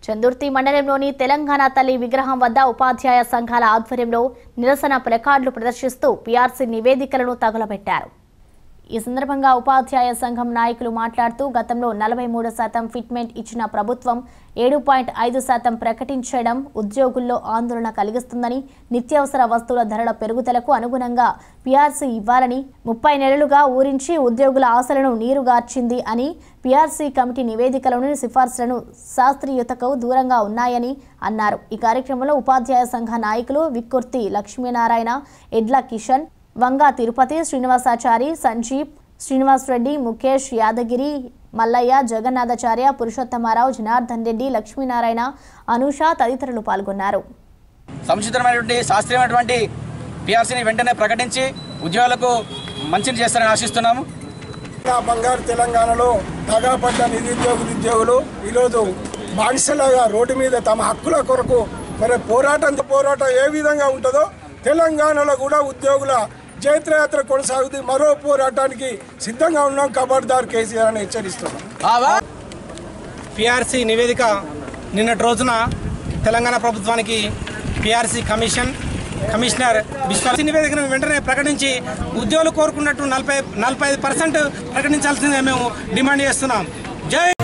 చందుర్తి మండలంలోని తెలంగాణ తల్లి విగ్రహం వద్ద ఉపాధ్యాయ సంఘాల ఆధ్వర్యంలో నిరసన ప్లకార్డులు ప్రదర్శిస్తూ పీఆర్సీ నివేదికలను తగులబెట్టారు. ఈ సందర్భంగా ఉపాధ్యాయ సంఘం నాయకులు మాట్లాడుతూ గతంలో 43% ఫిట్మెంట్ ఇచ్చిన ప్రభుత్వం 7.5% ప్రకటించడం ఉద్యోగుల్లో ఆందోళన కలిగిస్తుందని, నిత్యావసర వస్తువుల ధరల పెరుగుదలకు అనుగుణంగా పీఆర్సీ ఇవ్వాలని 30 నెలలుగా ఊరించి ఉద్యోగుల ఆశలను నీరుగార్చింది అని, పీఆర్సీ కమిటీ నివేదికలోని సిఫార్సులను శాస్త్రీయతకు దూరంగా ఉన్నాయని అన్నారు. ఈ కార్యక్రమంలో ఉపాధ్యాయ సంఘ నాయకులు విక్కుర్తి లక్ష్మీనారాయణ, ఎడ్ల కిషన్, వంగా తిరుపతి, శ్రీనివాసాచారి, సంజీప్, శ్రీనివాస్ రెడ్డి, ముఖేష్, యాదగిరి, మల్లయ్య, జగన్నాథాచార్య, పురుషోత్తమరావు, జనార్దన్ రెడ్డి, లక్ష్మీనారాయణ, అనూష తదితరులు పాల్గొన్నారు. సముచితమైనటువంటి శాస్త్రీయమైనటువంటి పీఆర్సీని వెంటనే ప్రకటించి ఉద్యోగులకు మంచిని చేస్తారని ఆశిస్తున్నాము. బంగారు తెలంగాణలో దగాపడ్డ నిరుద్యోగులు ఈరోజు బానిసలాగా రోడ్డు మీద తమ హక్కుల కొరకు మరి పోరాటం ఏ విధంగా ఉంటుందో తెలంగాణలో కూడా ఉద్యోగుల జైత్రయాత్ర కొనసాగుతుంది. మరో పోరాటానికి సిద్ధంగా ఉన్నాం. ఖబర్దార్ కేసీఆర్ అని హెచ్చరిస్తున్నాం. పీఆర్సీ నివేదిక నిన్నటి రోజున తెలంగాణ ప్రభుత్వానికి పీఆర్సీ కమిషనర్ విశ్వాస నివేదికను వెంటనే ప్రకటించి ఉద్యోగులు కోరుకున్నట్టు 45% ప్రకటించాల్సిందిగా మేము డిమాండ్ చేస్తున్నాం. జై